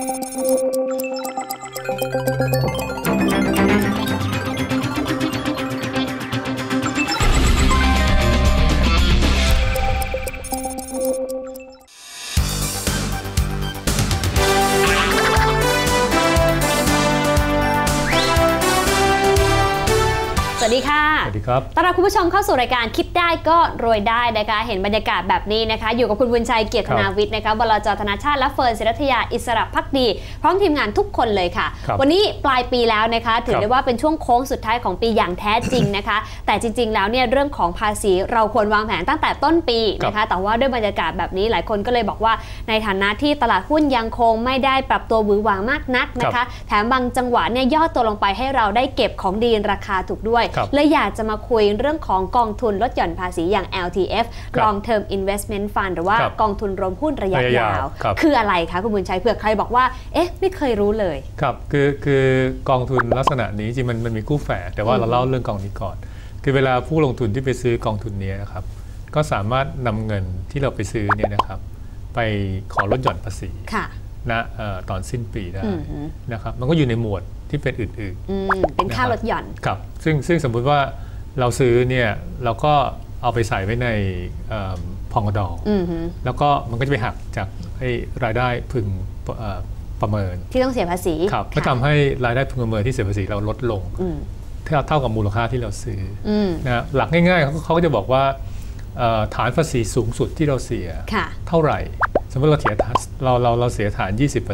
สวัสดีค่ะสวัสดีครับต้อนรับคุณผู้ชมเข้าสู่รายการคิดได้ก็รวยได้นะคะเห็นบรรยากาศแบบนี้นะคะอยู่กับคุณบุญชัยเกียรติธนาวิทย์นะคะบลจ.ธนชาติและเฟิร์นศิรัทยาอิสระภักดีพร้อมทีมงานทุกคนเลยค่ะวันนี้ปลายปีแล้วนะคะถือได้ว่าเป็นช่วงโค้งสุดท้ายของปีอย่างแท้จริงนะคะแต่จริงๆแล้วเนี่ยเรื่องของภาษีเราควรวางแผนตั้งแต่ต้นปีนะคะแต่ว่าด้วยบรรยากาศแบบนี้หลายคนก็เลยบอกว่าในฐานะที่ตลาดหุ้นยังคงไม่ได้ปรับตัวหวือหวามากนักนะคะแถมบางจังหวะเนี่ยย่อตัวลงไปให้เราได้เก็บของดีราคาถูกด้วยเลยอยากจะมาคุยเรื่องของกองทุนลดหย่อนภาษีอย่าง LTF Long Term Investment Fund หรือว่ากองทุนรวมหุ้นระยะยาวคืออะไรคะคุณบุญชัยเผื่อใครบอกว่าเอ๊ะไม่เคยรู้เลยครับคือกองทุนลักษณะนี้จริงมันมีคู่แฝดแต่ว่าเราเล่าเรื่องกองนี้ก่อนคือเวลาผู้ลงทุนที่ไปซื้อกองทุนนี้นะครับก็สามารถนำเงินที่เราไปซื้อเนี่ยนะครับไปขอลดหย่อนภาษีนะตอนสิ้นปีได้นะครับมันก็อยู่ในหมวดที่เป็นอื่นๆเป็นค่าลดหย่อนครับซึ่งสมมุติว่าเราซื้อเนี่ยเราก็เอาไปใส่ไว้ในพองกดอแล้วก็มันก็จะไปหักจากรายได้พึงประเมินที่ต้องเสียภาษีครับก็ทำให้รายได้พึงประเมินที่เสียภาษีเราลดลงเท่ากับมูลค่าที่เราซื้อนะหลักง่ายๆเขาก็จะบอกว่าฐานภาษีสูงสุดที่เราเสียเท่าไหร่สมมติเราเสียฐาน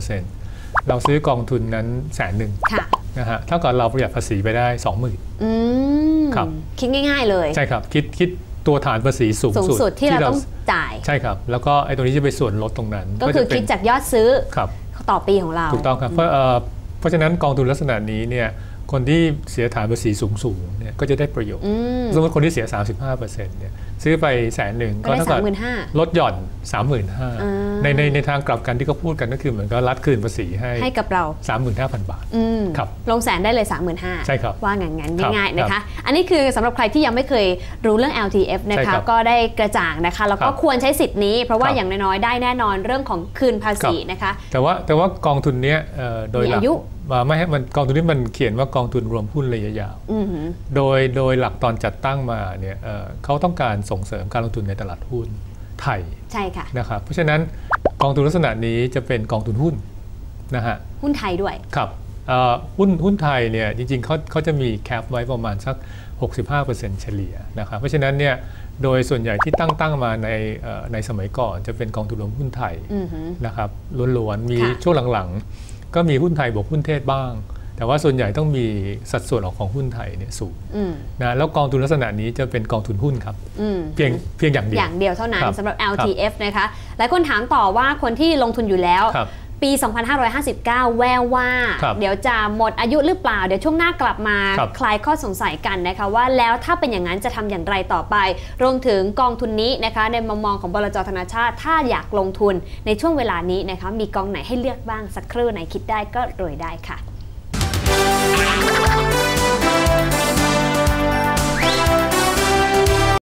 20%เราซื้อกองทุนนั้น100,000นะฮะเท่ากับเราประหยัดภาษีไปได้ 20,000ครับคิดง่ายๆเลยใช่ครับคิดตัวฐานภาษีสูงสุดที่เราต้องจ่ายใช่ครับแล้วก็ไอ้ตรงนี้จะไปส่วนลดตรงนั้นก็คือคิดจากยอดซื้อต่อปีของเราถูกต้องครับเพราะฉะนั้นกองทุนลักษณะนี้เนี่ยคนที่เสียฐานภาษีสูงเนี่ยก็จะได้ประโยชน์สมมติคนที่เสีย 35% เนี่ยซื้อไป100,000ก็เท่ากับลดหย่อน 35,000 ในทางกลับกันที่เขาพูดกันก็คือเหมือนกับรัฐคืนภาษีให้กับเรา 35,000 บาทครับลงแสนได้เลย 35,000 ใช่ครับว่างั้นง่ายๆนะคะอันนี้คือสำหรับใครที่ยังไม่เคยรู้เรื่อง LTF นะคะก็ได้กระจ่างนะคะแล้วก็ควรใช้สิทธิ์นี้เพราะว่าอย่างน้อยๆได้แน่นอนเรื่องของคืนภาษีนะคะแต่ว่ากองทุนนี้โดยหลักไม่ให้มันกองทุนนี้มันเขียนว่ากองทุนรวมหุ้นระยะยาวโดยหลักตอนจัดตั้งมาเนี่ยเขาต้องการส่งเสริมการลงทุนในตลาดหุ้นไทยใช่ค่ะนะครับเพราะฉะนั้นกองทุนลักษณะนี้จะเป็นกองทุนหุ้นนะฮะหุ้นไทยด้วยครับหุ้นไทยเนี่ยจริงๆเขาจะมีแคปไว้ประมาณสัก 65% เฉลี่ยนะครับเพราะฉะนั้นเนี่ยโดยส่วนใหญ่ที่ตั้งมาในสมัยก่อนจะเป็นกองทุนรวมหุ้นไทยนะครับล้วนๆมีช่วงหลังๆก็มีหุ้นไทยบวกหุ้นเทศบ้างแต่ว่าส่วนใหญ่ต้องมีสัดส่วนของหุ้นไทยเนี่ยสูงนะแล้วกองทุนลักษณะนี้จะเป็นกองทุนหุ้นครับเพียงอย่างเดียวเท่านั้นสำหรับ LTF นะคะหลายคนถามต่อว่าคนที่ลงทุนอยู่แล้วปี 2559 แววว่าเดี๋ยวจะหมดอายุหรือเปล่าเดี๋ยวช่วงหน้ากลับมาคลายข้อสงสัยกันนะคะว่าแล้วถ้าเป็นอย่างนั้นจะทำอย่างไรต่อไปรวมถึงกองทุนนี้นะคะในมุมมองของบลจ.ธนชาติถ้าอยากลงทุนในช่วงเวลานี้นะคะมีกองไหนให้เลือกบ้างสักครู่ไหนคิดได้ก็รวยได้ค่ะ